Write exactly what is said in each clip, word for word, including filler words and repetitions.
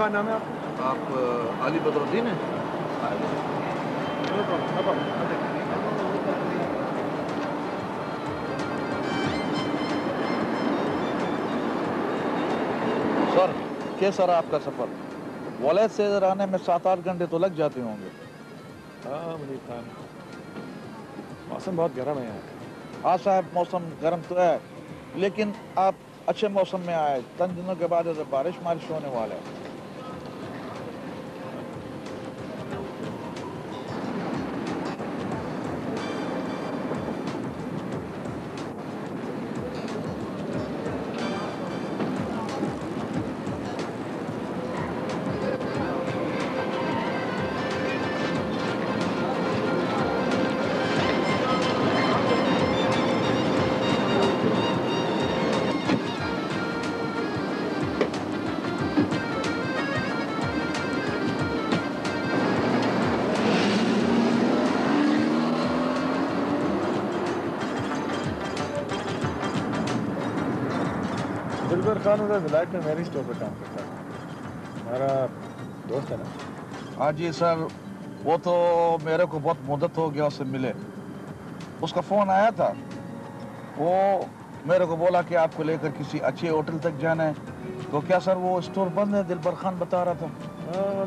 क्या नाम है आपका? आप अली बदरुद्दीन हैं? सर कैसा रहा आपका सफर? वॉलेट से इधर आने में सात आठ घंटे तो लग जाते होंगे। हाँ मुनीब खान, मौसम बहुत गर्म है यहाँ। हाँ साहब, मौसम गर्म तो है, लेकिन आप अच्छे मौसम में आए। चंद दिनों के बाद इधर बारिश बारिश होने वाला है। दिलबर खान उधर विलायत में मेरी स्टोर पर काम करता है, हमारा दोस्त है ना? हाँ जी सर, वो तो मेरे को बहुत मुद्दत हो गया उससे मिले। उसका फोन आया था, वो मेरे को बोला कि आपको लेकर किसी अच्छे होटल तक जाना है। तो क्या सर वो स्टोर बंद है? दिलबर खान बता रहा था। आ,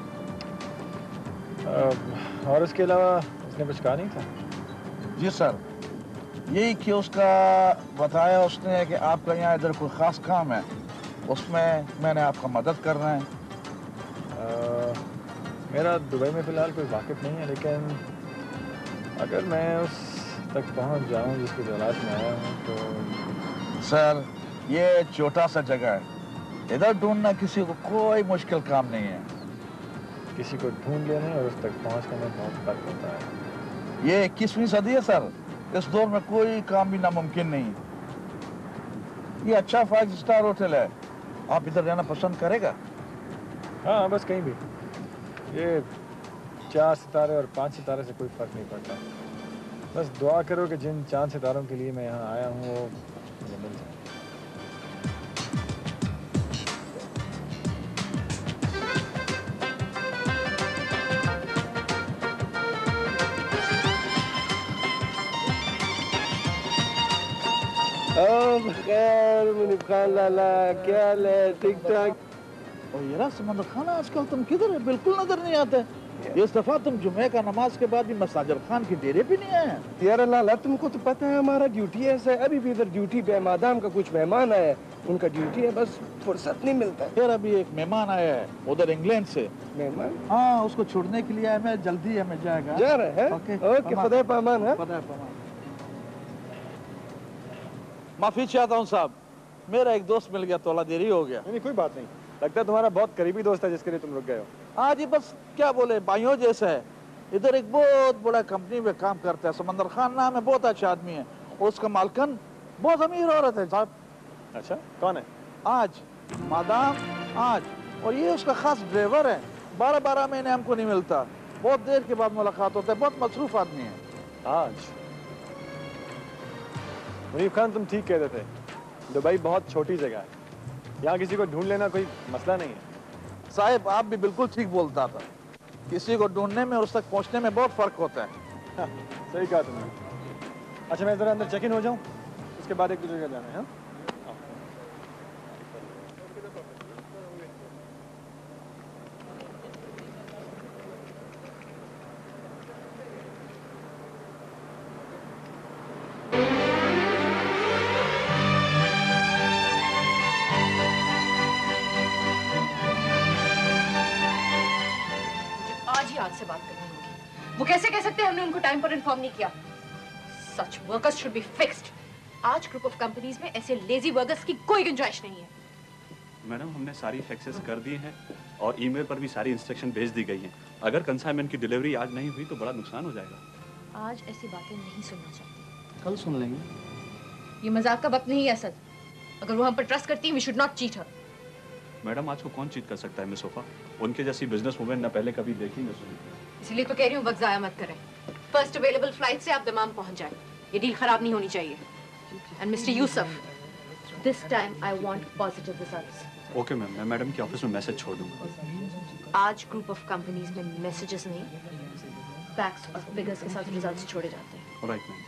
आ, और उसके अलावा उसने कुछ कहा नहीं था? जी सर, यही कि उसका बताया उसने कि आपका यहाँ इधर कोई ख़ास काम है, उसमें मैंने आपका मदद करना है। आ, मेरा दुबई में फ़िलहाल कोई वाकिफ़ नहीं है, लेकिन अगर मैं उस तक पहुँच जाऊँ जिसकी तलाश में आया हूँ तो। सर ये छोटा सा जगह है, इधर ढूंढना किसी को कोई मुश्किल काम नहीं है। किसी को ढूंढ लेने और उस तक पहुँचने में बहुत फर्क होता है। ये इक्कीसवीं सदी है सर, इस दौर में कोई काम भी नामुमकिन नहीं। ये अच्छा फाइव स्टार होटल है, आप इधर रहना पसंद करेगा? हाँ बस कहीं भी, ये चार सितारे और पाँच सितारे से कोई फ़र्क नहीं पड़ता। बस दुआ करो कि जिन चांद सितारों के लिए मैं यहाँ आया हूँ वो मुझे मिल जाए। खैर मुनीब खान लाला, क्या हाल है? ठीक ठाक? और यार समंदर खान, आजकल तुम किधर है? बिल्कुल नजर नहीं आते। इस दफा तुम जुमे का नमाज के बाद भी मसाजर खान के डेरे पे नहीं आए। यार लाला, तुमको तो पता है हमारा ड्यूटी ऐसा है। अभी भी इधर ड्यूटी पे है, मादाम का कुछ मेहमान आए हैं, उनका ड्यूटी है, बस फुर्सत नहीं मिलता। यार अभी एक मेहमान आया है उधर इंग्लैंड से। मेहमान? हाँ, उसको छोड़ने के लिए आया मैं, जल्दी हमें जाएगा। जा रहे हैं? ओके ओके, खुदा पामान है। खुदा पामान। माफी चाहता हूँ साहब, मेरा एक दोस्त मिल गया, थोड़ा देरी हो गया। नहीं कोई बात नहीं, लगता है तुम्हारा बहुत करीबी दोस्त है जिसके लिए तुम रुक गए हो। हाँ जी, बस क्या बोले, भाइयों जैसा है। इधर एक बहुत बड़ा कंपनी में काम करता है, समंदर खान नाम है, बहुत अच्छा आदमी है। और उसका मालकन बहुत अमीर औरत है साहब। अच्छा, कौन है? आज मादाम, आज। और ये उसका खास ड्राइवर है। बारह बारह महीने हमको नहीं मिलता, बहुत देर के बाद मुलाकात होता है, बहुत मसरूफ आदमी है। आज मुनीब खान तुम ठीक कहते थे, दुबई बहुत छोटी जगह है, यहाँ किसी को ढूंढ लेना कोई मसला नहीं है। साहब आप भी बिल्कुल ठीक बोलता था, किसी को ढूंढने में और उस तक पहुंचने में बहुत फर्क होता है। हाँ, सही कहा तुमने। अच्छा मैं जरा अंदर चेक इन हो जाऊँ, उसके बाद एक दूसरे जगह जाना है। हाँ से बात करनी होगी। वो कैसे कह सकते हैं हमने उनको टाइम पर इन्फॉर्म नहीं किया? Such workers should be fixed. Aaj group of companies में ऐसे लेजी वर्कर्स की कोई गुंजाइश नहीं है। मैडम हमने सारी फैक्सेस कर दी हैं और ईमेल पर भी सारी इंस्ट्रक्शन भेज दी गई हैं। अगर कंसाइनमेंट की डिलीवरी आज नहीं हुई तो बड़ा नुकसान हो जाएगा। आज ऐसी बातें नहीं सुनना चाहती। कल सुन लेंगे। ये मजाक का वक्त नहीं है असद। अगर वो हम पर ट्रस्ट करती है, we should not cheat her. Madam आज को कौन चीट कर सकता है मिस सोफा? उनके जैसी बिजनेस वुमेन न पहले कभी देखी न सुनी। इसलिए तो कह रही हूँ वक्त जाया मत करें। फर्स्ट अवेलेबल फ्लाइट से आप दमाम पहुंच जाए। ये डील खराब नहीं होनी चाहिए। And mister Yusuf, this time I want positive results. Okay ma'am, मैं मैडम के ऑफिस में मैसेज छोड़ दूंगा। आज ग्रुप ऑफ कंपनीज में मैसेजेस नहीं, फैक्ट्स और फिगर्स के साथ रिजल्ट्स छोड़े जाते हैं। Alright ma'am.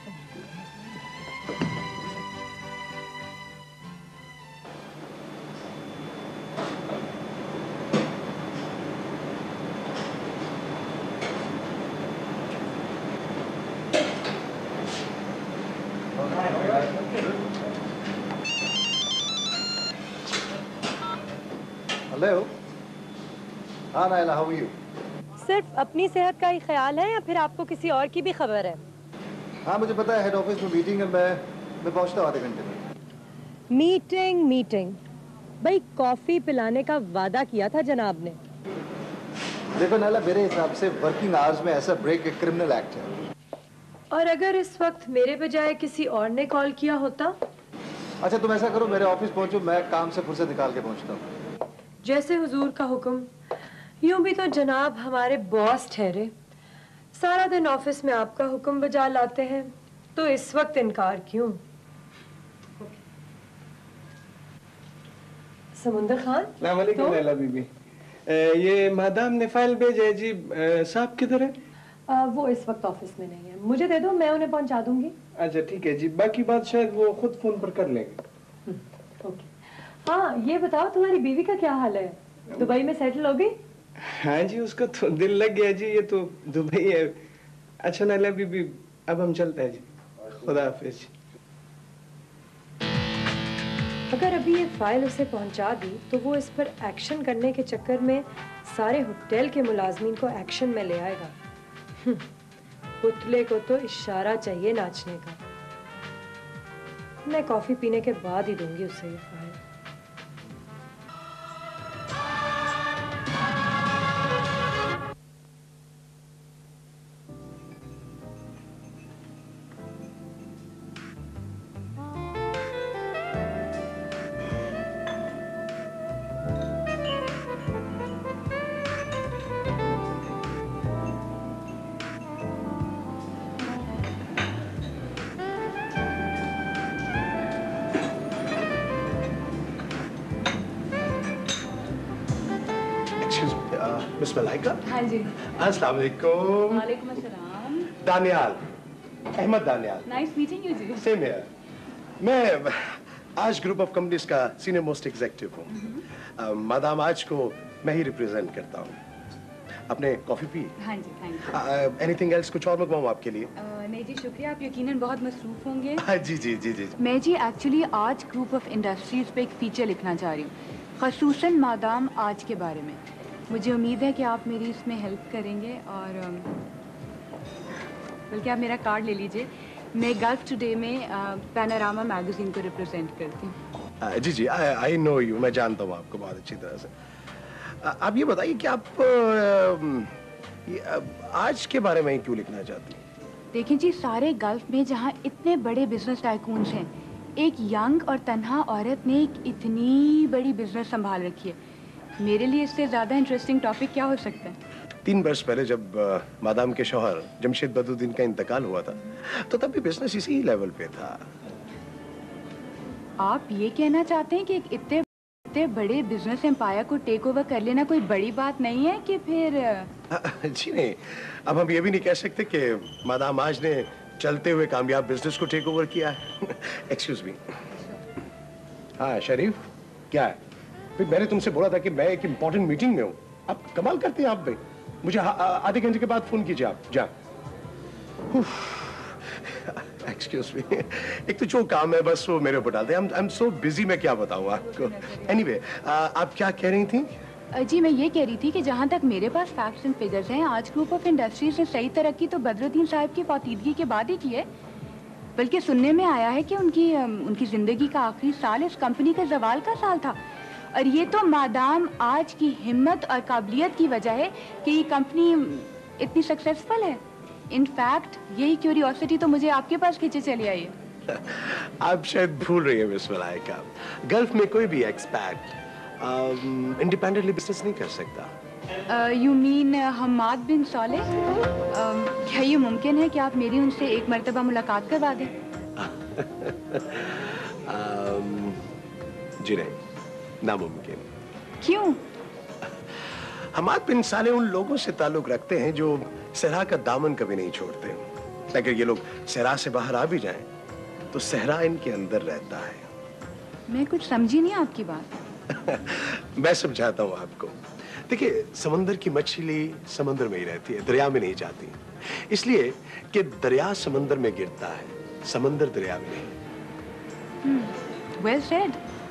हेलो। हाँ नायला, हाउ आर यू? सिर्फ अपनी सेहत का ही ख्याल है या फिर आपको किसी और की भी खबर है? हाँ मुझे पता है, हेड ऑफिस में मीटिंग है, मैं मैं पहुंचता हूँ आधे घंटे में। मीटिंग मीटिंग भाई, कॉफी पिलाने का वादा किया था जनाब ने। देखो नायला, मेरे हिसाब से वर्किंग आवर्स में ऐसा ब्रेक एक क्रिमिनल एक्ट है। और अगर इस वक्त मेरे बजाय किसी और ने कॉल किया होता? अच्छा तुम ऐसा करो, मेरे ऑफिस पहुंचो, मैं काम से फुर्सत निकाल के पहुंचता हूँ। जैसे हुजूर का हुक्म। यूं भी तो जनाब हमारे बॉस ठहरे, सारा दिन ऑफिस में आपका हुक्म बजा लाते हैं, तो इस वक्त इनकार क्यों? समुंदर खान। अस्सलाम वालेकुम नायला बीबी। ये मादाम ने फाइल भेजा है जी, साहब किधर है? आ, वो इस वक्त ऑफिस में नहीं है, मुझे दे दो, मैं उन्हें पहुंचा दूंगी। अच्छा ठीक है जी, बाकी बात शायद वो खुद फोन पर कर लेंगे। ओके। हाँ ये बताओ, तुम्हारी बीवी का क्या हाल है? दुबई में सेटल हो गई? हाँ जी, उसका तो दिल लग गया जी, ये तो दुबई है। अच्छा नायला बीबी, अब हम चलते हैं जी, खुदा हाफिज। अगर अभी ये फाइल उसे पहुंचा दी तो वो इस पर एक्शन करने के चक्कर में सारे होटल के मुलाजमीन को एक्शन में ले आएगा। पुतले को तो इशारा चाहिए नाचने का। मैं कॉफी पीने के बाद ही दूंगी उसे ये फाइल। मिस मलाइका। हाँ जी। अस्सलाम वालेकुम। वालेकुम अस्सलाम। Daniyal, Ahmed Daniyal. Nice meeting you जी। Same here. मैं आज ग्रुप ऑफ कंपनीज का सीनियर मोस्ट एग्जीक्यूटिव हूँ। मादाम आज को मैं ही रिप्रेजेंट करता हूँ। आपने कॉफी पी? हाँ जी, थैंक यू। एनीथिंग एल्स, कुछ और मंगवाऊँ आपके लिए? uh, नहीं जी शुक्रिया, आप यकीनन बहुत मसरूफ होंगे। हाँ जी जी जी जी। मैं जी actually Aaj group of industries पे एक फीचर लिखना चाह रही हूँ, खसूसन मादाम आज के बारे में। मुझे उम्मीद है कि आप मेरी इसमें हेल्प करेंगे। और बल्कि आप मेरा कार्ड ले लीजिए, मैं गल्फ टुडे में पैनोरामा मैगजीन को रिप्रेजेंट करती हूँ। जी जी, आई नो यू, मैं जानता हूँ आपको बहुत अच्छी तरह से। आ, आप ये बताइए कि आप ये, आज के बारे में ही क्यों लिखना चाहती हैं? देखिए जी, सारे गल्फ में जहाँ इतने बड़े बिजनेस टाइकून्स हैं, एक यंग और तन्हा औरत ने एक इतनी बड़ी बिजनेस संभाल रखी है। मेरे लिए इससे ज्यादा इंटरेस्टिंग टॉपिक क्या हो सकता है? तीन वर्ष पहले जब आ, मादाम के शौहर जमशेद बदरुद्दीन का इंतकाल हुआ था, तो तब भी बिजनेस इसी लेवल पे था। आप ये कहना चाहते हैं कि एक इतने इतने बड़े बिजनेस एम्पायर को टेक ओवर कर लेना कोई बड़ी बात नहीं है कि फिर? आ, जी नहीं, अब हम ये भी नहीं कह सकते कि मादाम आज ने चलते हुए कामयाब बिजनेस को टेक ओवर किया है। Excuse me. हाँ शरीफ, क्या है? फिर मैंने तुमसे बोला था कि मैं एक इम्पोर्टेंट मीटिंग में हूँ। आप कमाल करते हैं आप भाई। मुझे आधे घंटे के बाद फोन कीजिए आप। जा। एक्सक्यूज मी, एक तो जो काम है बस वो मेरे ऊपर डालते हैं। आई एम सो बिजी, मैं क्या बताऊँ आपको। एनीवे, आप क्या कह रही थी? जी मैं ये कह रही थी कि जहाँ तक मेरे पास फैक्ट्स एंड फिगर्स हैं, आज ग्रुप ऑफ इंडस्ट्रीज ने सही तरक्की तो बदरुद्दीन साहब की फौतीदगी के बाद ही की है। बल्कि सुनने में आया है कि उनकी उनकी जिंदगी का आखिरी साल इस कंपनी के जवाल का साल था। और ये तो मादाम आज की हिम्मत और काबिलियत की वजह है कि ये कंपनी इतनी सक्सेसफुल है। इनफैक्ट यही क्यूरियोसिटी तो मुझे आपके पास खींचे चली आई है। आप शायद भूल रही है मिस मलाइका, गल्फ में कोई भी एक्सपैट इंडिपेंडेंटली बिजनेस नहीं कर सकता। यू मीन हम्माद बिन साले? क्या ये मुमकिन है कि आप मेरी उनसे एक मर्तबा मुलाकात करवा दें? um, जी नहीं, नामुमकिन। क्यों? हमाद बिन साले उन लोगों से ताल्लुक रखते हैं जो सहरा का दामन कभी नहीं छोड़ते। अगर ये लोग सहरा से बाहर आ भी जाएं, तो सहरा इनके अंदर रहता है। मैं कुछ समझी नहीं आपकी बात। मैं समझाता हूँ आपको। देखिए, समंदर की मछली समंदर में ही रहती है, दरिया में नहीं जाती, इसलिए कि दरिया समंदर में गिरता है, समंदर दरिया में नहीं। Well said.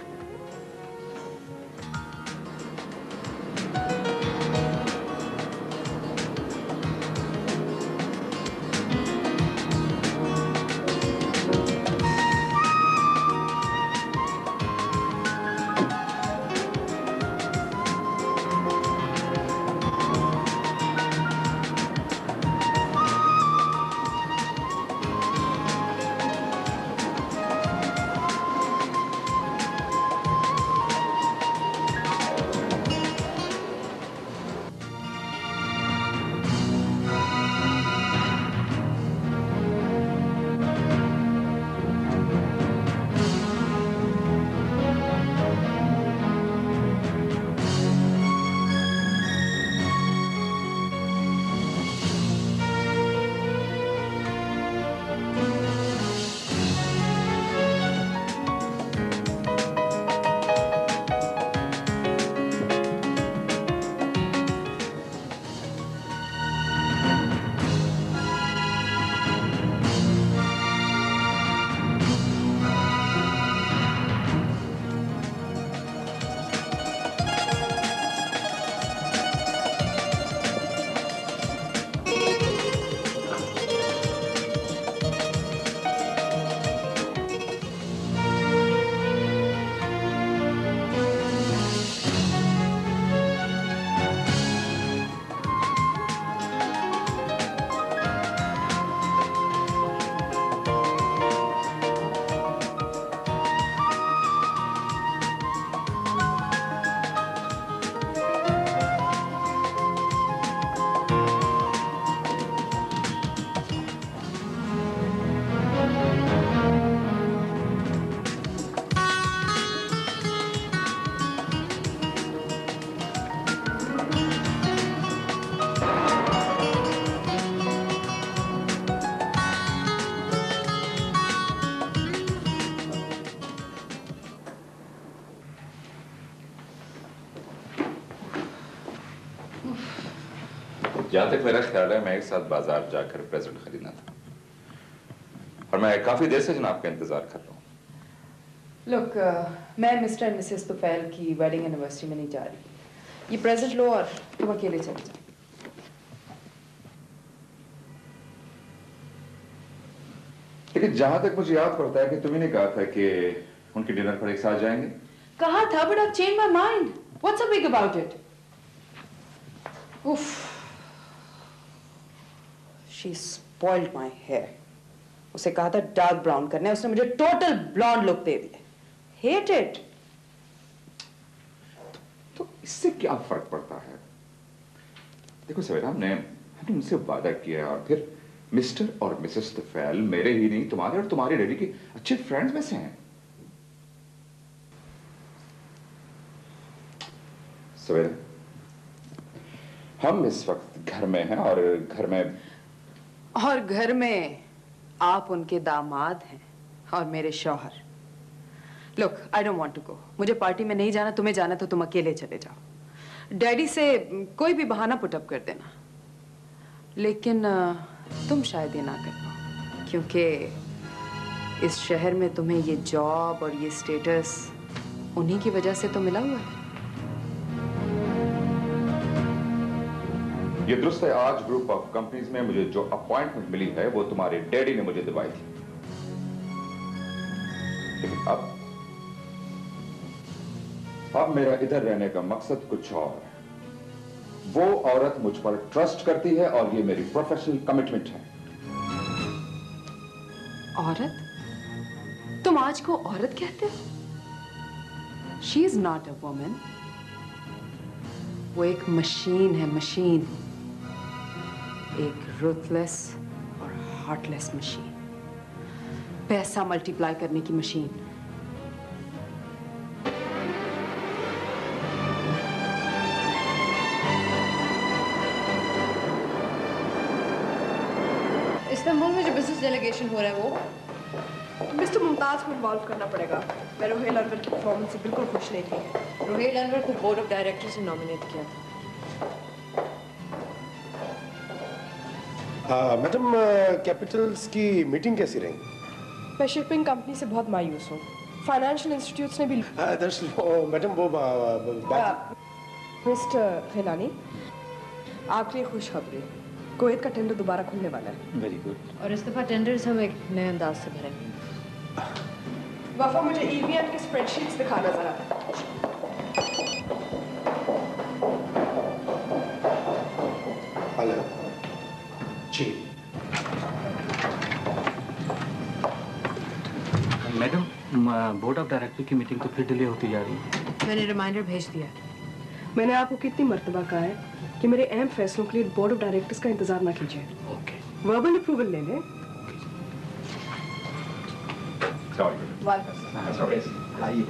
जहाँ तक मेरा ख्याल है, मैं एक साथ बाजार जाकर प्रेजेंट खरीदना था, और मैं काफी देर से जनाब का इंतजार कर रहा हूँ। Look, uh, मैं मिस्टर एंड मिसेस तुफैल की वेडिंग एनिवर्सरी में नहीं जा रही। ये प्रेजेंट लो और तुम अकेले चले जाओ। लेकिन जहां तक मुझे याद पड़ता है कि तुम्ही ने कहा था कि उनके डिनर पर एक साथ जाएंगे। कहा था, but I've changed my mind. What's so big about it? Oof. She spoiled my hair. उसे कहा था डार्क ब्राउन करने, उसने मुझे टोटल ब्लॉन्ड लुक दे दिया। Hate it. तो इससे क्या फर्क पड़ता है? देखो सवेरा, हमने हमने उनसे वादा किया है, और फिर मिस्टर और मिसेस तुफैल मेरे ही नहीं, तुम्हारे और तुम्हारे डैडी के अच्छे फ्रेंड्स में से हैं। सवेरा, हम इस वक्त घर में हैं, और घर में और घर में आप उनके दामाद हैं और मेरे शौहर। Look, I don't want to go. मुझे पार्टी में नहीं जाना, तुम्हें जाना तो तुम अकेले चले जाओ। डैडी से कोई भी बहाना पुटअप कर देना, लेकिन तुम शायद ये ना कर पाओ, क्योंकि इस शहर में तुम्हें ये जॉब और ये स्टेटस उन्हीं की वजह से तो मिला हुआ है। ये दुरुस्त है, आज ग्रुप ऑफ कंपनीज में मुझे जो अपॉइंटमेंट मिली है वो तुम्हारे डैडी ने मुझे दिलवाई थी, लेकिन अब अब मेरा इधर रहने का मकसद कुछ और है। वो औरत मुझ पर ट्रस्ट करती है, और ये मेरी प्रोफेशनल कमिटमेंट है। औरत? तुम आज को औरत कहते हो? She is not a woman, वो एक मशीन है, मशीन, एक रूथलेस और हार्टलेस मशीन, पैसा मल्टीप्लाई करने की मशीन। इस्तांबुल में जो बिजनेस डेलीगेशन हो रहा है वो मिस्टर मुमताज को इन्वॉल्व करना पड़ेगा। मैं रोहेल अनवर की परफॉर्मेंस से बिल्कुल खुश नहीं थी। रोहेल अनवर को बोर्ड ऑफ डायरेक्टर्स ने नॉमिनेट किया था। मैडम, कैपिटल्स की मीटिंग कैसी रही? मैं शिपिंग कंपनी से बहुत मायूस हूँ। फाइनेंशियल इंस्टीट्यूट्स ने भी दरअसल मैडम वो मिस्टर खिलानी, आपके लिए खुशखबरी, कुवैत का टेंडर दोबारा खुलने वाला है। Very good. और इस दफा टेंडर्स हम एक नए अंदाज से भरेंगे। वफा, मुझे ईवीएम की स्प्रेडशीट्स दिखाना जरा। हेलो जी। मैडम, बोर्ड ऑफ डायरेक्टर की मीटिंग तो फिर डिले होती जा रही है। मैंने रिमाइंडर भेज दिया। मैंने आपको कितनी मर्तबा कहा है कि मेरे अहम फैसलों के लिए बोर्ड ऑफ डायरेक्टर्स का इंतजार ना कीजिए। ओके। वर्बल अप्रूवल ले लें। आइए।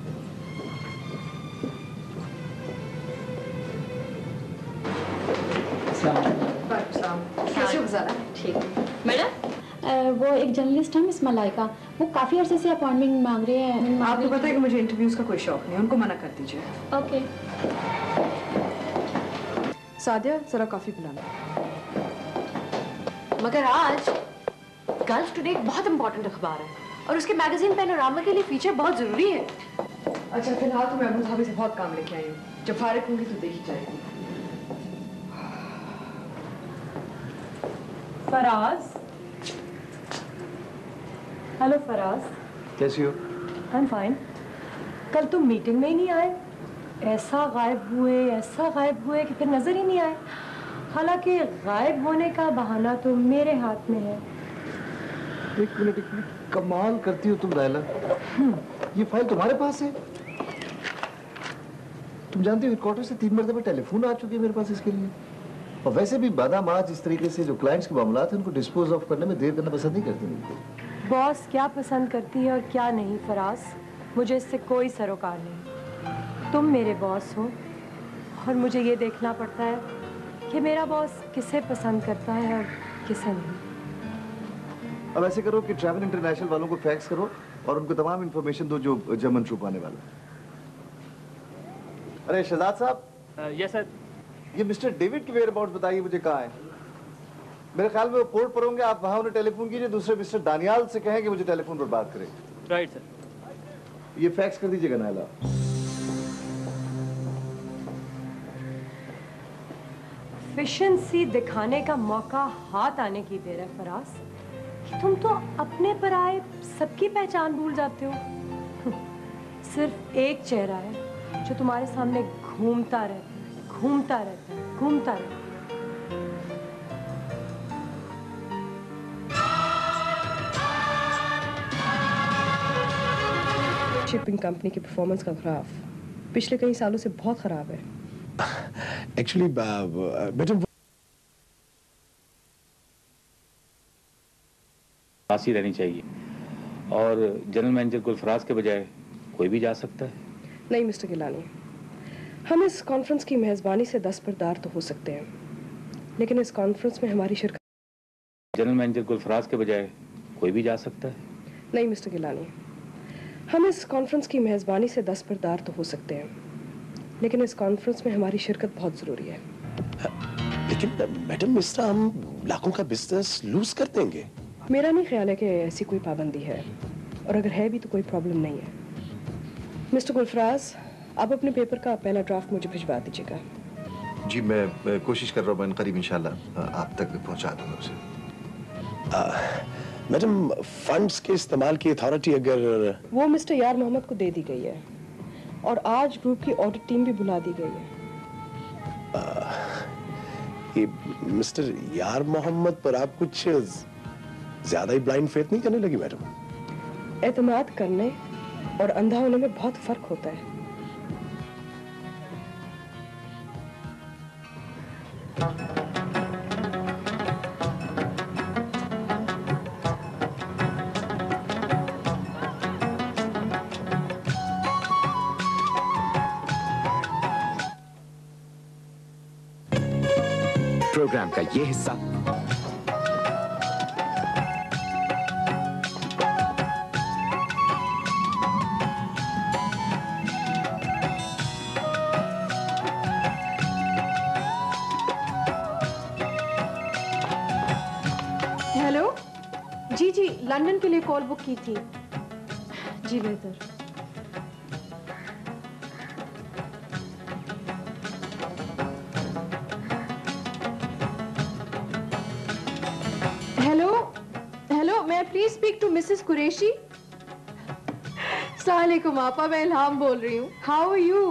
कैसे गुजारा? ठीक। मैडम, वो एक जर्नलिस्ट है मिस मलाइका, वो काफी अरसे से अपॉइंटमेंट मांग रहे हैं। आपको पता है कि मुझे इंटरव्यूज का कोई शौक नहीं, उनको मना कर दीजिए। ओके। सादिया, जरा कॉफी पिलाना। मगर आज गर्ल्स टुडे एक बहुत इंपॉर्टेंट अखबार है और उसके मैगजीन पैनोरामा के लिए फीचर बहुत जरूरी है। अच्छा, फिलहाल तो मैं अबू धाबी से बहुत काम लेके आई हूँ। जब फारिग होंगी तो देखी जाएगी। फराज। हेलो फराज। कैसी हो? I am fine. कल तुम मीटिंग में ही नहीं आए, ऐसा गायब हुए ऐसा गायब हुए कि फिर नजर ही नहीं आए। हालांकि गायब होने का बहाना तो मेरे हाथ में है। एक मिनट एक मिनट, कमाल करती हो तुम लायला। ये फाइल तुम्हारे पास है? तुम जानती हो हेडक्वार्टर से तीन मरतबा टेलीफोन आ चुकी है मेरे पास इसके लिए। और वैसे भी बादाम आज इस तरीके से जो क्लाइंट्स के मामला हैं उनको डिस्पोज ऑफ करने में देर करना पसंद नहीं करती। बॉस क्या पसंद करती है और क्या नहीं फराज, मुझे इससे कोई सरोकार नहीं। तुम मेरे बॉस हो और मुझे ये देखना पड़ता है कि मेरा बॉस किसे पसंद करता है और किसे नहीं। अब ऐसे करो कि ट्रैवल इंटरनेशनल वालों को फैक्स करो और उनको तमाम इंफॉर्मेशन दो जो जर्मन ट्रूप आने वाला है। अरे शहजाद साहब। Yes sir. ये मिस्टर डेविड की वेयर अबाउट बताइए मुझे कहाँ है? मेरे ख्याल में वो पोर्ट पर होंगे, आप वहाँ उन्हें टेलीफोन कीजिए। दूसरे मिस्टर दानियाल से कहें कि मुझे टेलीफोन पर बात करें। Right sir. ये फैक्स कर दीजिएगा नायला। एफिशिएंसी दिखाने का मौका हाथ आने की देर है फराज। तुम तो अपने पर आए सबकी पहचान भूल जाते हो। सिर्फ एक चेहरा है जो तुम्हारे सामने घूमता रहता है, घूमता रहता है, घूमता रहता है। शिपिंग कंपनी की परफॉर्मेंस का ग्राफ पिछले कई सालों से बहुत खराब है। एक्चुअली मैडम पास ही रहनी चाहिए और जनरल मैनेजर गुलफराज के बजाय कोई भी जा सकता है। नहीं मिस्टर गिलानी, हम इस कॉन्फ्रेंस की मेजबानी से दस्तबरदार तो हो सकते हैं, लेकिन इस कॉन्फ्रेंस में हमारी शिरकत। जनरल मैनेजर गुलफराज के बजाय कोई भी जा सकता है। नहीं मिस्टर गिलानी, हम इस कॉन्फ्रेंस की मेजबानी से दस्तबरदार तो हो सकते हैं, लेकिन इस कॉन्फ्रेंस में हमारी शिरकत बहुत जरूरी है। लेकिन मैडम इस तरह हम लाखों का बिजनेस लूज कर देंगे। मेरा नहीं ख्याल है कि ऐसी कोई पाबंदी है, और अगर है भी तो कोई प्रॉब्लम नहीं है। मिस्टर गुलफराज, आप अपने पेपर का पहला ड्राफ्ट मुझे भिजवा दीजिएगा। जी मैं, मैं कोशिश कर रहा हूँ, मैं करीब इंशाल्लाह आप तक पहुँचा दूंगा उसे। मैडम फंड्स के इस्तेमाल की अथॉरिटी अगर वो मिस्टर यार मोहम्मद को दे दी गई है और आज ग्रुप की ऑडिट टीम भी बुला दी गई है। आ, ये मिस्टर यार मोहम्मद पर आप कुछ ज्यादा ही ब्लाइंड फेथ नहीं करने लगी मैडम? एतमाद करने और अंधा होने में बहुत फर्क होता है। प्रोग्राम का ये हिस्सा हेलो जी जी, लंदन के लिए कॉल बुक की थी जी। बेहतर। हेलो हेलो, मैं please speak to missus Qureshi. अस्सलाम वालेकुम आपा, मैं इल्हाम बोल रही हूँ। How are you?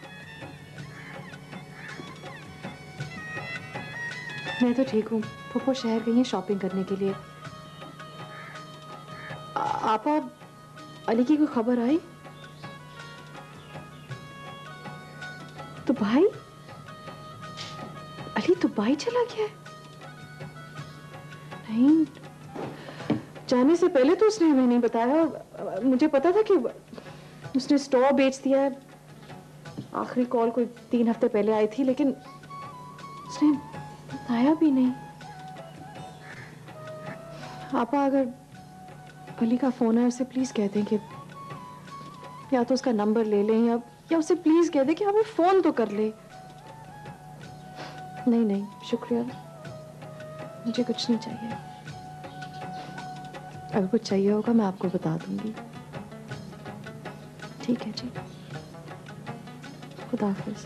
मैं तो ठीक हूँ। फुप्पो शहर गई हैं शॉपिंग करने के लिए। आपा, अली की कोई खबर आई? तो भाई अली तो भाई चला गया है। नहीं, जाने से पहले तो उसने हमें नहीं बताया। मुझे पता था कि उसने स्टोर बेच दिया है। आखिरी कॉल कोई तीन हफ्ते पहले आई थी, लेकिन उसने बताया भी नहीं। आपा, अगर अली का फोन है उसे प्लीज कह दें कि या तो उसका नंबर ले लें या या उसे प्लीज कह दें कि हमें फोन तो कर ले। नहीं नहीं, शुक्रिया, मुझे कुछ नहीं चाहिए। अगर कुछ चाहिए होगा मैं आपको बता दूंगी। ठीक है जी, खुदा हाफिज।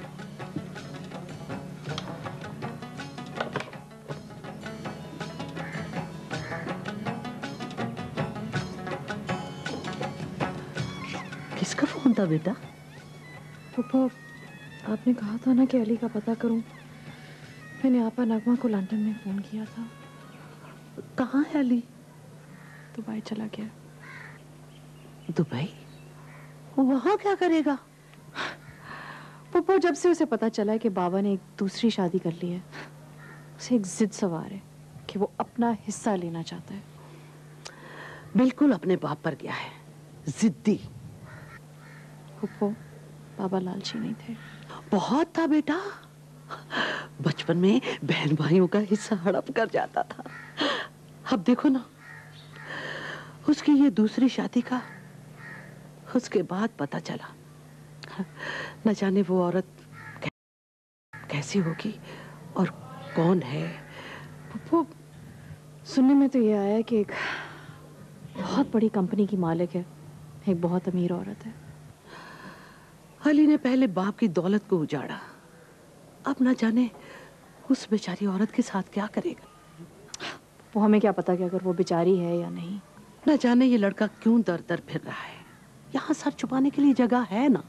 किसका फोन था बेटा? पापा, आपने कहा था ना कि अली का पता करूं। मैंने आपा नगमा को लंदन में फोन किया था। कहाँ है अली? दुबई चला गया। दुबई? वहां क्या करेगा? पप्पो, जब से उसे पता चला है कि बाबा ने एक दूसरी शादी कर ली है, उसे एक जिद सवार है कि वो अपना हिस्सा लेना चाहता है। बिल्कुल अपने बाप पर गया है, जिद्दी। पप्पो, बाबा लालची नहीं थे। बहुत था बेटा। बचपन में बहन भाइयों का हिस्सा हड़प कर जाता था। अब देखो ना, उसकी ये दूसरी शादी का उसके बाद पता चला। न जाने वो औरत कैसी होगी और कौन है। पप्पो, सुनने में तो ये आया है कि एक बहुत बड़ी कंपनी की मालिक है, एक बहुत अमीर औरत है। अली ने पहले बाप की दौलत को उजाड़ा, अब न जाने उस बेचारी औरत के साथ क्या करेगा। वो हमें क्या पता कि अगर वो बेचारी है या नहीं। न जाने ये लड़का क्यों दर दर फिर रहा है। यहाँ सर छुपाने के लिए जगह है ना।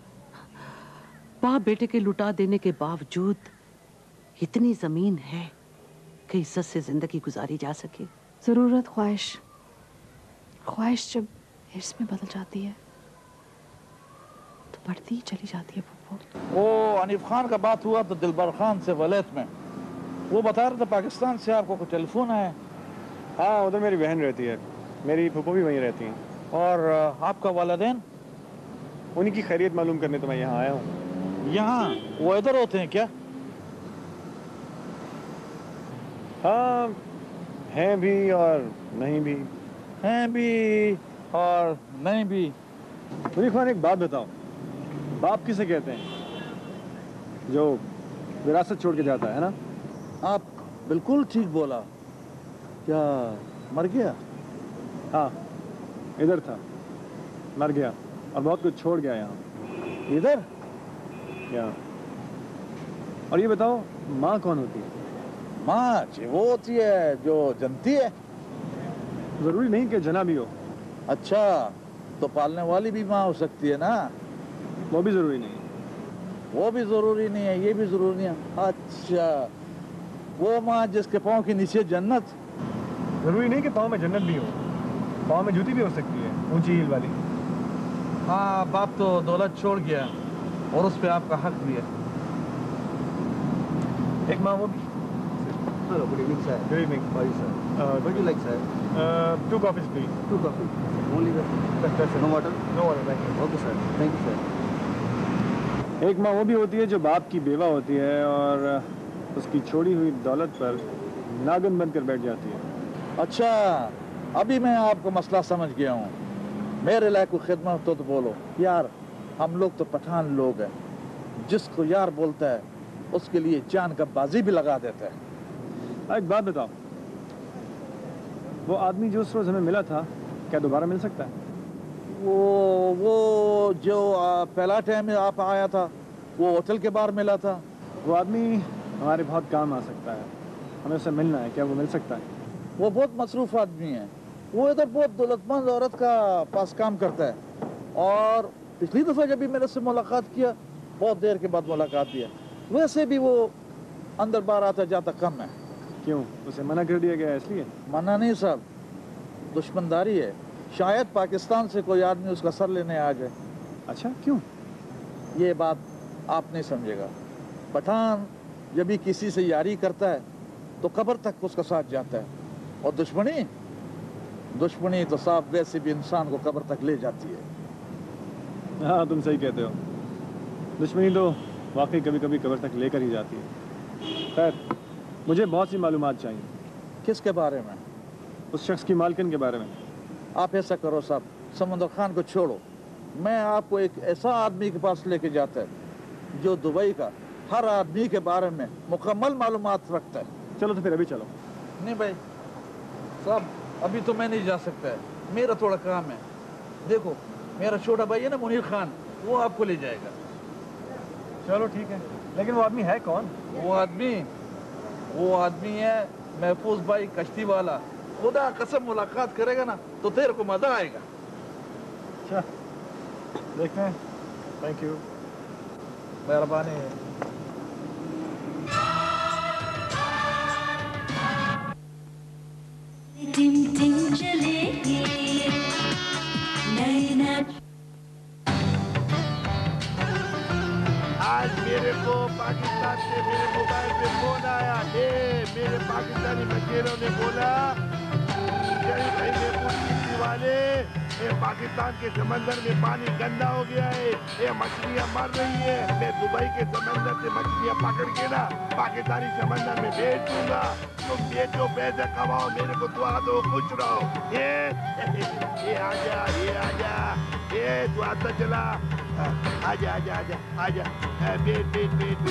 बाप बेटे के लुटा देने के बावजूद इतनी जमीन है कि इज्जत से जिंदगी गुजारी जा सके। जरूरत ख्वाहिश ख्वाहिश जब हिर्स में बदल जाती है तो बढ़ती ही चली जाती है। पप्पो, वो अनीफ खान का बात हुआ तो दिलबर खान से वलैत में वो बता रहे थे पाकिस्तान से आपको कोई टेलीफोन आया। हाँ, उधर मेरी बहन रहती है, मेरी फूफो भी वहीं रहती हैं। और आपका वालिदैन? उन्हीं की खैरियत मालूम करने तो मैं यहाँ आया हूँ। यहाँ वो इधर होते हैं क्या? हाँ, हैं भी और नहीं भी। हैं भी और नहीं भी। मुनीफ खान, एक बात बताओ, बाप किसे कहते हैं जो विरासत छोड़ के जाता है ना? आप बिल्कुल ठीक बोला। क्या मर गया? हाँ, इधर था, मर गया और बहुत कुछ छोड़ गया यहाँ। इधर? यहाँ। और ये बताओ, माँ कौन होती है? माँ वो होती है जो जनती है। जरूरी नहीं कि जना भी हो। अच्छा, तो पालने वाली भी माँ हो सकती है ना? वो भी जरूरी नहीं। वो भी जरूरी नहीं है, ये भी जरूरी नहीं है। अच्छा, वो माँ जिसके पाँव के नीचे जन्नत? जरूरी नहीं कि पाँव में जन्नत भी हो, पाँव में जूती भी हो सकती है, ऊंची हील वाली। हाँ, बाप तो दौलत छोड़ गया और उस पे आपका हक भी है। एक माँ वो भी। Hello, good evening, sir. Good evening. How are you, sir? Uh, What do you like, sir? Uh, two coffees, please. Two coffee. Only that. That's, that's it. No water? No water, thank you. Okay, sir. Thank you, sir. एक माँ वो भी होती है जो बाप की बेवा होती है और उसकी छोड़ी हुई दौलत पर नागन बन कर बैठ जाती है। अच्छा, अभी मैं आपको मसला समझ गया हूँ। मेरे लायक कोई खिदमत हो तो बोलो। यार, हम लोग तो पठान लोग हैं, जिसको यार बोलता है उसके लिए जान का बाजी भी लगा देता है। एक बात बताओ, वो आदमी जो उस रोज हमें मिला था क्या दोबारा मिल सकता है? वो वो जो आ, पहला टाइम में आप आया था, वो होटल के बाहर मिला था। वो आदमी हमारे बहुत काम आ सकता है, हमें उससे मिलना है। क्या वो मिल सकता है? वो बहुत मसरूफ आदमी है। वो इधर बहुत दौलतमंद औरत का पास काम करता है, और पिछली दफ़ा जब भी मेरे से मुलाकात किया, बहुत देर के बाद मुलाकात किया। वैसे भी वो अंदर बाहर आता जाता कम है। क्यों, उसे मना कर दिया गया है इसलिए? मना नहीं साहब, दुश्मनदारी है। शायद पाकिस्तान से कोई आदमी उसका सर लेने आ जाए। अच्छा, क्यों? ये बात आप नहीं समझेगा। पठान जब भी किसी से यारी करता है तो कब्र तक उसका साथ जाता है, और दुश्मनी दुश्मनी तो साहब वैसे भी इंसान को कब्र तक ले जाती है। हाँ, तुम सही कहते हो। दुश्मनी तो वाकई कभी कभी कब्र तक लेकर ही जाती है। खैर, मुझे बहुत सी मालूमात चाहिए। किसके बारे में? उस शख्स की मालकिन के बारे में। आप ऐसा करो साहब, समंदर खान को छोड़ो, मैं आपको एक ऐसा आदमी के पास लेके जाता है जो दुबई का हर आदमी के बारे में मुकम्मल मालूमात रखता है। चलो तो फिर अभी चलो। नहीं भाई साहब, अभी तो मैं नहीं जा सकता है, मेरा थोड़ा काम है। देखो मेरा छोटा भाई है ना मुनीर खान, वो आपको ले जाएगा। चलो ठीक है, लेकिन वो आदमी है कौन? वो आदमी वो आदमी है महफूज भाई कश्ती वाला। खुदा कसम मुलाकात करेगा ना तो तेरे को मजा आएगा। अच्छा, देखते हैं। थैंक यू, मेहरबानी। टिम टिम चलेगी नैना। आज मेरे को पाकिस्तान से मेरे मोबाइल पे फोन आया। ए, मेरे पाकिस्तानी मचेरों ने बोला भाई महफूज वाले, ए, पाकिस्तान के समंदर में पानी गंदा हो गया है, ये मछलियां मर रही है। मैं दुबई के समंदर से मछलियां पकड़ के ना पाकिस्तानी समंदर में बेच दूंगा। तुम बेचो, पैसे कमाओ, मेरे को दुआ दो, खुश रहो। ये ये आजा, ये आजा, ये तू आता चला, आजा आजा आजा आजा, बेट बेट बेट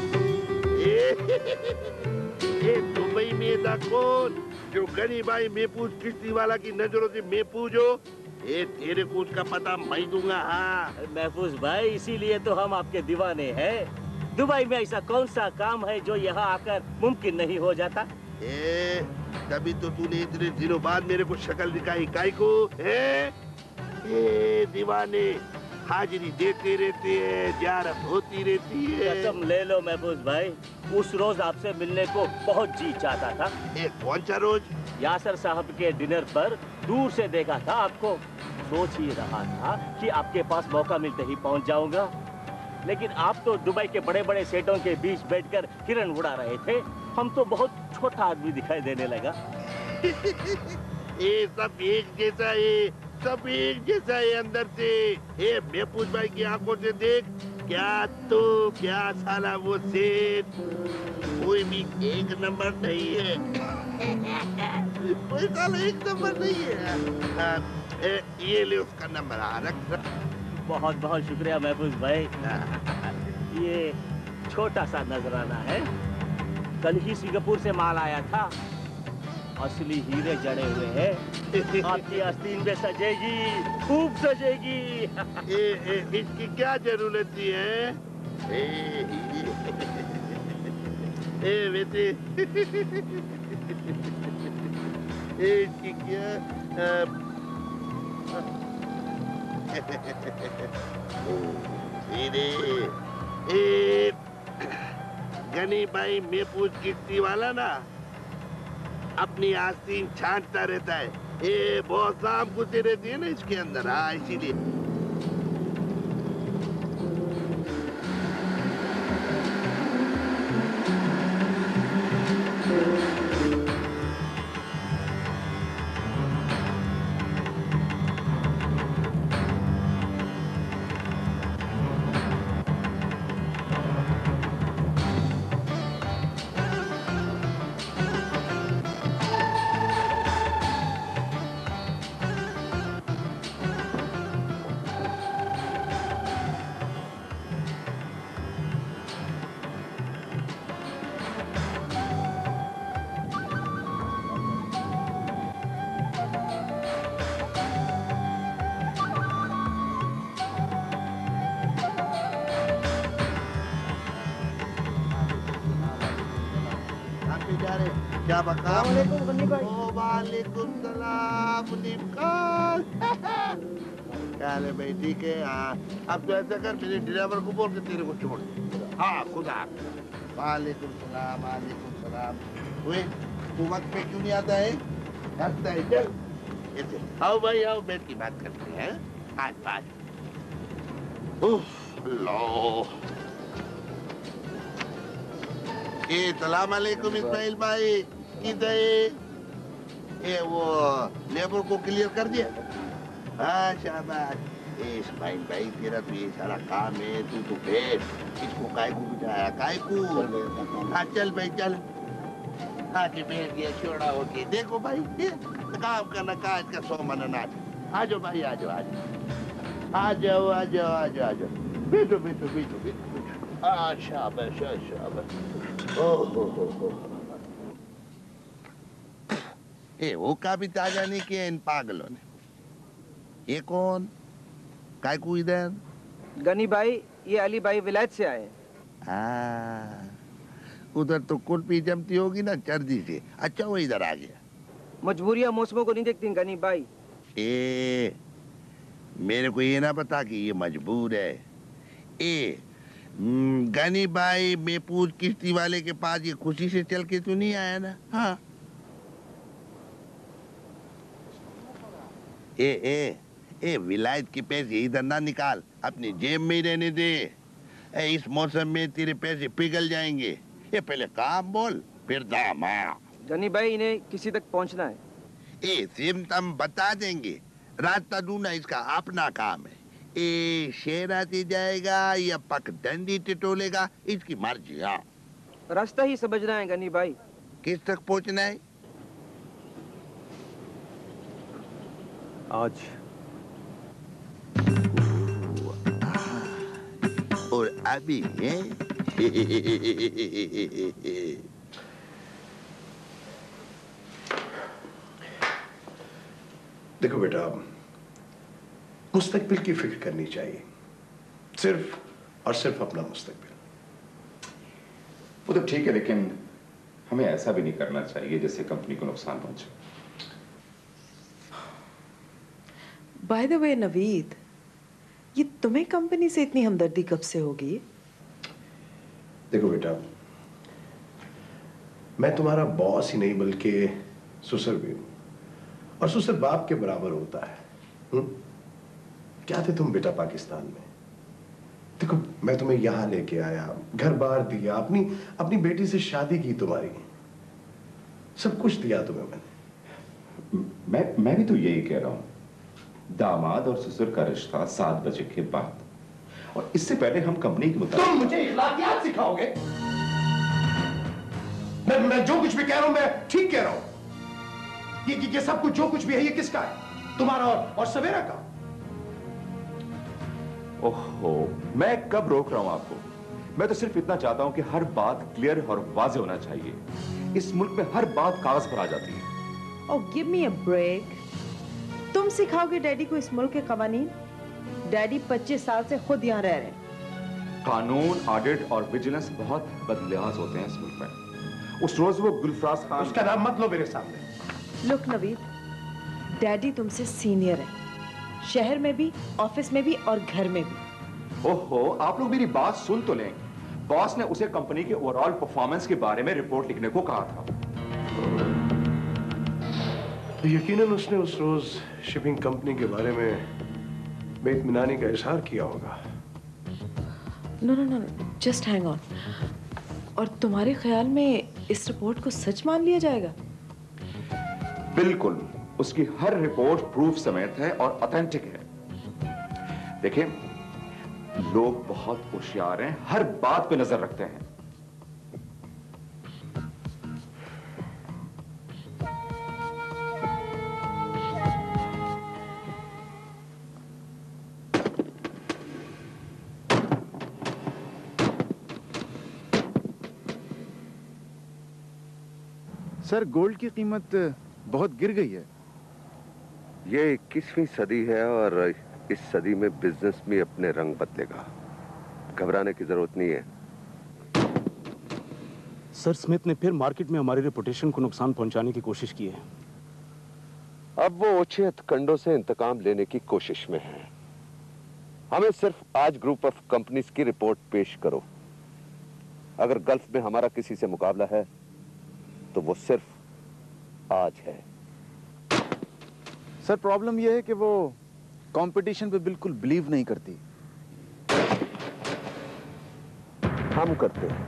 ये दुबई में था कौन जो गनी भाई महफूज किश्ती वाला की नजरों से महफूज हो? ए, तेरे को उसका पता मैं दूंगा। हाँ महफूज भाई, इसीलिए तो हम आपके दीवाने हैं। दुबई में ऐसा कौन सा काम है जो यहाँ आकर मुमकिन नहीं हो जाता? ए, तभी तो तूने इतने दिनों बाद मेरे को शक्ल दिखाई। काय को है? ए, दीवाने हाजिरी देते रहते हैं, ज़ियारत होती रहती है। कसम ले लो महफूज भाई, उस रोज आपसे मिलने को बहुत जी चाहता था। ए, कौन सा रोज? यासर साहब के डिनर पर दूर से देखा था आपको। सोच ही रहा था कि आपके पास मौका मिलते ही पहुंच जाऊंगा, लेकिन आप तो दुबई के बड़े बड़े सेठों के बीच बैठकर किरण उड़ा रहे थे। हम तो बहुत छोटा आदमी दिखाई देने लगा। ये सब एक जैसा है, सब एक जैसा है अंदर से। ए, महफूज भाई की आंखों से देख, क्या तो क्या साला वो सेठ, कोई भी एक नंबर नहीं है। कोई साला एक नंबर नहीं है। हाँ, ए, ये ले उसका नंबर, आ रख। बहुत बहुत शुक्रिया महफूज भाई। ये छोटा सा नजराना है, कल ही सिंगापुर से माल आया था। असली हीरे जड़े हुए हैं। आपकी आस्तीन में सजेगी, खूब सजेगी। ए, ए, इसकी क्या जरूरत है? ए, ए, बेटे ए, इसकी क्या आ, हीरे। ए, गनी भाई महफूज किश्ती वाला ना अपनी आस्तीन छांटता रहता है। ये बहुत सांप घुसे रहती है ना इसके अंदर। हाँ, इसीलिए क्या बका? वालेकुम गनी भाई। ओ वालेकुम सलाम मुनीब खान। क्या हाल है भाई? ठीक है। हाँ अब तो ऐसा कर, मेरे ड्राइवर को बोल के तेरे को छोड़ दे। हाँ खुदा। वालेकुम सलाम वालेकुम सलाम। ओए तू वक्त पे क्यों नहीं आता है? हंसता है चल। ये चल। आओ भाई आओ, बैठ के बात करते हैं। आज आज। उफ अल्लाह। ए सलाम अलैकुम इस्माइल भाई। किधर ये वो लेबर को क्लियर कर दिया? हाँ शाबाश। ए इस्माइल भाई तेरा तो ये सारा काम है, तू तो बैठ। इसको काय को बिठाया? काय को? हाँ चल भाई चल। हाँ जी बैठ गया छोड़ा होके। देखो भाई ये काम करना काज का सौ मन नाच। आ जाओ भाई आ जाओ आ जाओ आ जाओ आ जाओ आ जाओ आ जाओ। बैठो बैठो बैठो बैठो। आ शाबाश शाबाश। ओहो हो हो। ए वो का भी ताजा नहीं किया इन पागलों ने। ये कौन? काय को इधर? गनी भाई ये अली भाई विलायत से आए। हाँ उधर तो कुल्फी जमती होगी ना चर्जी से। अच्छा वो इधर आ गया। मजबूरियां मौसमों को नहीं देखती गनी भाई। ए मेरे को ये ना बता कि ये मजबूर है। ए गनी भाई मेहफूज किश्ती वाले के पास ये खुशी से चल के तो नहीं आया ना? हाँ ए ए ए विलायत के पैसे इधर ना निकाल, अपनी जेब में ही रहने दे। ए, इस मौसम में तेरे पैसे पिघल जाएंगे। ये पहले काम बोल फिर दाम। हाँ गनी भाई इन्हें किसी तक पहुंचना है। ए सिम्टम बता देंगे, रास्ता ढूंढना इसका अपना काम है। ए शेराती जाएगा या पगडंडी टिटोलेगा इसकी मर्जी। हाँ रास्ता ही समझना है गनी भाई। किस तक पहुंचना है? आज और अभी है। देखो बेटा, मुस्तकबिल की फिक्र करनी चाहिए, सिर्फ और सिर्फ अपना मुस्तकबिल। वो तो ठीक है, लेकिन हमें ऐसा भी नहीं करना चाहिए जिससे कंपनी को नुकसान पहुंचे। बाय द वे नवीद, ये तुम्हें कंपनी से इतनी हमदर्दी कब से होगी? देखो बेटा, मैं तुम्हारा बॉस ही नहीं बल्कि ससुर भी हूं, और ससुर बाप के बराबर होता है। हुँ? क्या थे तुम बेटा पाकिस्तान में? देखो मैं तुम्हें यहां लेके आया, घर बार दिया, अपनी अपनी बेटी से शादी की, तुम्हारी सब कुछ दिया तुम्हें मैंने। मैं मैं भी तो यही कह रहा हूं, दामाद और ससुर का रिश्ता सात बजे के बाद, और इससे पहले हम कंपनी के मुताबिक। तुम मुझे इखलाकियात सिखाओगे? मैं मैं जो कुछ भी कह रहा हूं मैं ठीक कह रहा हूं। ये ये सब कुछ जो कुछ भी है ये किसका है? तुम्हारा और, और सवेरा का। ओहो, मैं कब रोक रहा हूं आपको? मैं तो सिर्फ इतना चाहता हूं कि हर बात क्लियर और वाज़ेह होना चाहिए। इस मुल्क में हर बात कागज पर आ जाती है। Oh give me a break. तुम सिखाओगे डैडी को इस मुल्क के कवानीन? डैडी पच्चीस साल से खुद यहाँ रह रहे हैं। कानून, ऑडिट और विजिलेंस बहुत बदलियाज होते हैं इस मुल्क में। उस रोज वो गुलफराज खान, उसका नाम मत लो मेरे सामने। लुक नवीद, डैडी तुमसे सीनियर है, शहर में भी, ऑफिस में भी और घर में भी। ओहो, आप लोग मेरी बात सुन तो लें। बॉस ने उसे कंपनी के ओवरऑल परफॉर्मेंस के बारे में रिपोर्ट लिखने को कहा था। तो यकीनन उसने उस रोज शिपिंग कंपनी के बारे में बेइत्मीनानी का इजहार किया होगा। No no no, just hang on. और तुम्हारे ख्याल में इस रिपोर्ट को सच मान लिया जाएगा? बिल्कुल, उसकी हर रिपोर्ट प्रूफ समेत है और ऑथेंटिक है। देखिए, लोग बहुत होशियार हैं, हर बात पे नजर रखते हैं। सर, गोल्ड की कीमत बहुत गिर गई है। ये इक्कीसवीं सदी है और इस सदी में बिजनेस भी अपने रंग बदलेगा। घबराने की जरूरत नहीं है। सर स्मिथ ने फिर मार्केट में हमारी रेपुटेशन को नुकसान पहुंचाने की कोशिश की है। अब वो ओछे हथकंडों से इंतकाम लेने की कोशिश में है। हमें सिर्फ आज ग्रुप ऑफ कंपनीज की रिपोर्ट पेश करो। अगर गल्फ में हमारा किसी से मुकाबला है तो वो सिर्फ आज है। सर प्रॉब्लम यह है कि वो कंपटीशन पे बिल्कुल बिलीव नहीं करती। हम करते हैं।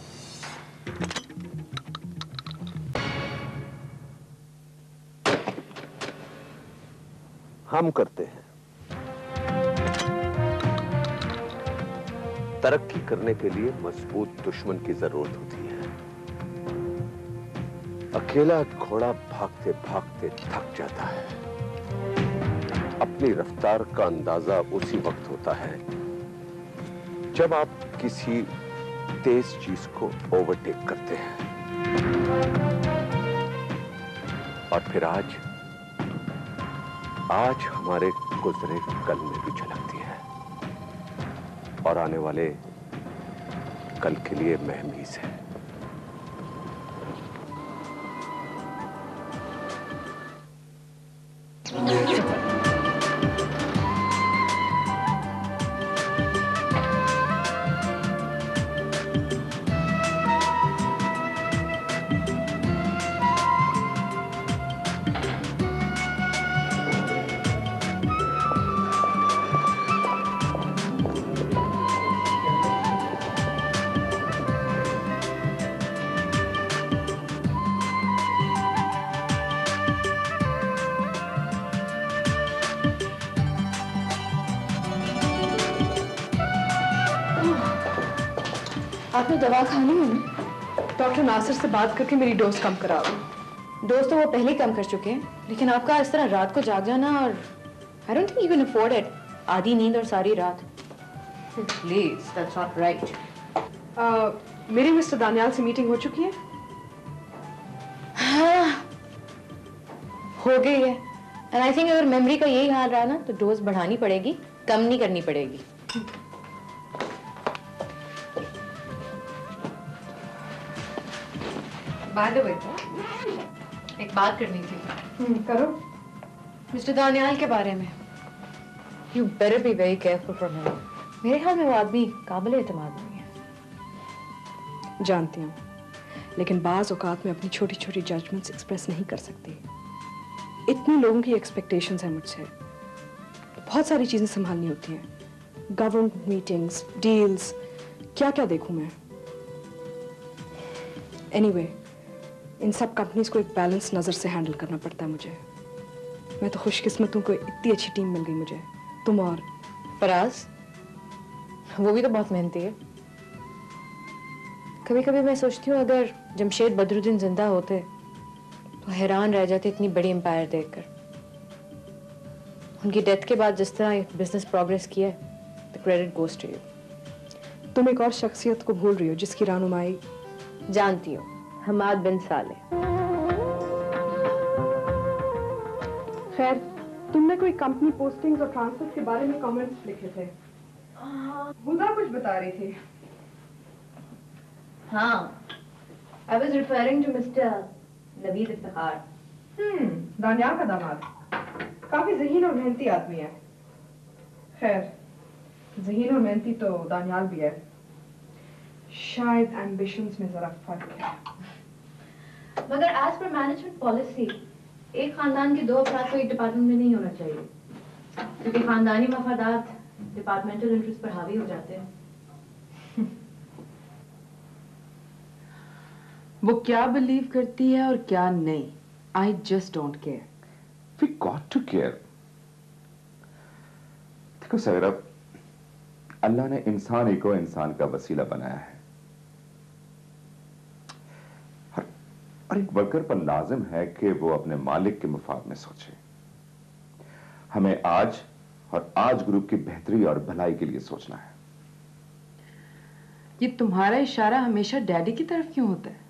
हम करते हैं। तरक्की करने के लिए मजबूत दुश्मन की जरूरत होती है। अकेला घोड़ा भागते भागते थक जाता है। अपनी रफ्तार का अंदाजा उसी वक्त होता है जब आप किसी तेज चीज को ओवरटेक करते हैं। और फिर आज आज हमारे गुजरे कल में भी झलकती है और आने वाले कल के लिए महमीज है। आपने दवा खानी है ना? डॉक्टर नासिर से बात करके मेरी डोज कम करा दो। डोज तो वो पहले ही कम कर चुके हैं, लेकिन आपका इस तरह रात को जाग जाना और I don't think you can afford it. आधी नींद और सारी रात। Please, that's not right. मेरी मिस्टर दानियाल से मीटिंग हो चुकी है? हाँ, हो गई है। एंड आई थिंक अगर मेमोरी का यही हाल रहा ना तो डोज बढ़ानी पड़ेगी, कम नहीं करनी पड़ेगी। बाय द वे, एक बात करनी थी। हम्म, करो। मिस्टर दानियाल के बारे में you better be very careful from him. मेरे ख्याल में वो आदमी काबिल एतमाद नहीं है। जानती हूँ, लेकिन बाज औकात में अपनी छोटी छोटी जजमेंट्स एक्सप्रेस नहीं कर सकती। इतने लोगों की एक्सपेक्टेशंस हैं मुझसे, बहुत सारी चीजें संभालनी होती हैं। गवर्नमेंट मीटिंग्स, डील्स, क्या क्या देखूं मैं। एनीवे, इन सब कंपनीज को एक बैलेंस नजर से हैंडल करना पड़ता है मुझे। मैं तो खुशकिस्मत हूं कि इतनी अच्छी टीम मिल गई मुझे। तुम और फराज, वो भी तो बहुत मेहनती है। कभी कभी मैं सोचती हूँ अगर जमशेद बदरुद्दीन जिंदा होते तो हैरान रह जाते इतनी बड़ी एम्पायर देखकर। उनकी डेथ के बाद जिस तरह बिजनेस प्रोग्रेस किया है, the credit goes to you. तुम एक और शख्सियत को भूल रही हो जिसकी रहनुमाई जानती हो, हमाद बिन साले। खैर, तुमने कोई कंपनी पोस्टिंग्स और ट्रांसफर के बारे में कमेंट्स लिखे थे। हुदा कुछ बता रही थी। हाँ, I was referring to Mister Naveed Iftikhar. हम्म, दानियाल का दामाद। काफी ज़हीन और मेहनती आदमी है। खैर, ज़हीन और मेहनती तो दानियाल भी है। शायद एम्बिशंस में जरा फर्क है। मगर एज पर मैनेजमेंट पॉलिसी एक खानदान के दो अफराद को एक डिपार्टमेंट में नहीं होना चाहिए, क्योंकि खानदानी मफादात डिपार्टमेंटल इंटरेस्ट पर हावी हो जाते हैं। वो क्या बिलीव करती है और क्या नहीं, I just don't care. We got to care. देखो सवेरा, अल्लाह ने इंसान ही को इंसान का वसीला बनाया है, और एक वर्कर पर लाजिम है कि वो अपने मालिक के मुफाद में सोचे। हमें आज और आज ग्रुप की बेहतरी और भलाई के लिए सोचना है। ये तुम्हारा इशारा हमेशा डैडी की तरफ क्यों होता है?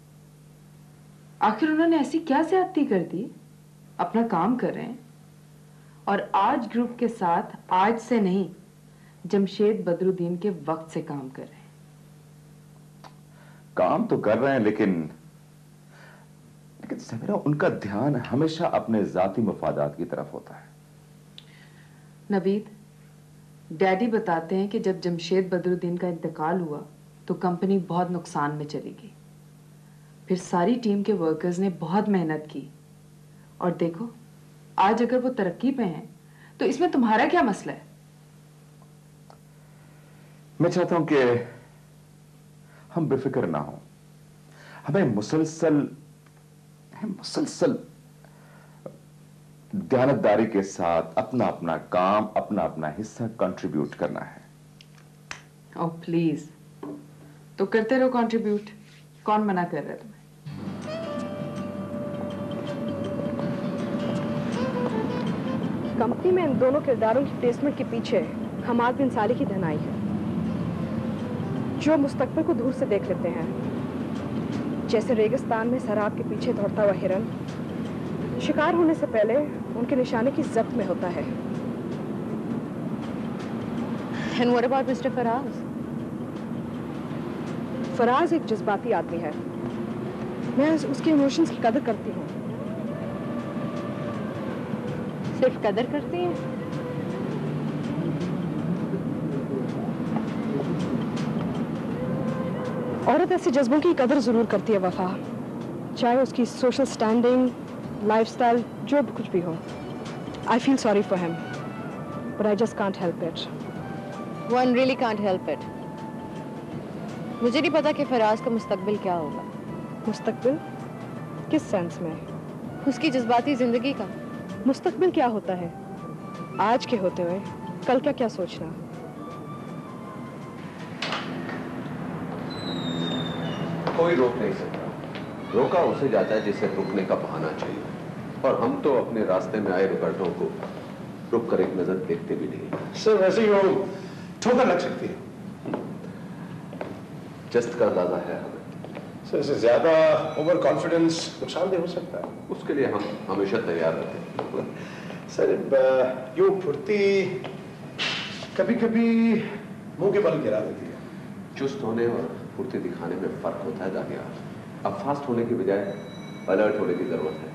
आखिर उन्होंने ऐसी क्या ज्यादती कर दी? अपना काम कर रहे हैं और आज ग्रुप के साथ आज से नहीं, जमशेद बदरुद्दीन के वक्त से काम कर रहे हैं। काम तो कर रहे हैं, लेकिन लेकिन समीरा, उनका ध्यान हमेशा अपने जाती मफादात की तरफ होता है। नवीद, डैडी बताते हैं कि जब जमशेद बदरुद्दीन का इंतकाल हुआ तो कंपनी बहुत नुकसान में चली गई। फिर सारी टीम के वर्कर्स ने बहुत मेहनत की और देखो आज अगर वो तरक्की पे हैं तो इसमें तुम्हारा क्या मसला है? मैं चाहता हूं कि हम बेफिक्र ना हो। हमें मुसलसल मुसलसल दयानतदारी के साथ अपना अपना काम, अपना अपना हिस्सा कंट्रीब्यूट करना है। ओह प्लीज, तो करते रहो कंट्रीब्यूट। कौन मना कर रहा है तुम्हें? कंपनी में इन दोनों किरदारों की प्लेसमेंट के पीछे हमाद बिन साली की धनाई है, जो मुस्तकबिल को दूर से देख लेते हैं, जैसे रेगिस्तान में शराब के पीछे दौड़ता हुआ हिरन शिकार होने से पहले उनके निशाने की जब्त में होता है। And what about Mister Faraz? Faraz एक जज्बाती आदमी है, मैं उसके इमोशंस की कदर करती हूँ। सिर्फ कदर करती हैं? औरत ऐसे जज्बों की कदर जरूर करती है वफा, चाहे उसकी सोशल स्टैंडिंग, लाइफस्टाइल, जो भी कुछ भी हो। I feel sorry for him, but I just can't help it. One really can't help it. मुझे नहीं पता कि फराज का मुस्तकबिल क्या होगा। मुस्तकबिल? किस सेंस में? उसकी जज्बाती जिंदगी का। मुस्तकबिल क्या होता है? आज के होते हुए कल का क्या सोचना? कोई रोक नहीं सकता, रोका उसे जाता है जिसे रुकने का बहाना चाहिए, और हम तो अपने रास्ते में आए रुकावटों को रुक कर एक नजर देखते भी नहीं। सर वैसे ही वो ठोकर लग सकती है। जस्ट का अंदाजा है हमें। सर इससे ज्यादा ओवर कॉन्फिडेंस नुकसानदेह हो सकता है। उसके लिए हम हमेशा तैयार रहते हैं। सर यूं फुर्ती कभी कभी मुंह के बल गिरा देती है। चुस्त होने और फुर्ती दिखाने में फर्क होता है दानिया। अब फास्ट होने की बजाय अलर्ट होने की जरूरत है।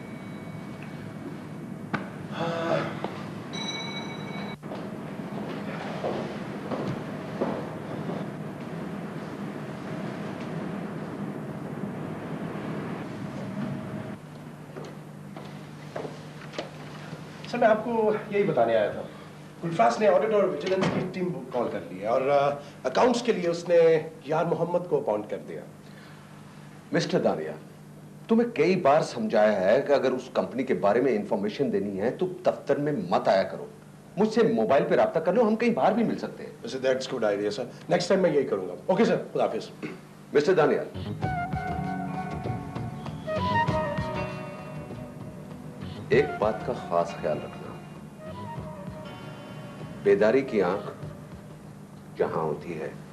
सर मैं आपको यही बताने आया था, गुलफास ने ऑडिट और विजिलेंस की टीम कॉल कर ली है और अकाउंट्स के लिए उसने यार मोहम्मद को अपॉइंट कर दिया। मिस्टर दानिया, तुम्हें कई बार समझाया है कि अगर उस कंपनी के बारे में इंफॉर्मेशन देनी है तो दफ्तर में मत आया करो, मुझसे मोबाइल पे राब्ता कर लो, हम कहीं बाहर भी मिल सकते हैं। वैसे that's good idea sir, next time मैं यही करूंगा। ओके सर, खुदा हाफिज। मिस्टर दानिया, एक बात का खास ख्याल रखना, बेदारी की आंख जहां होती है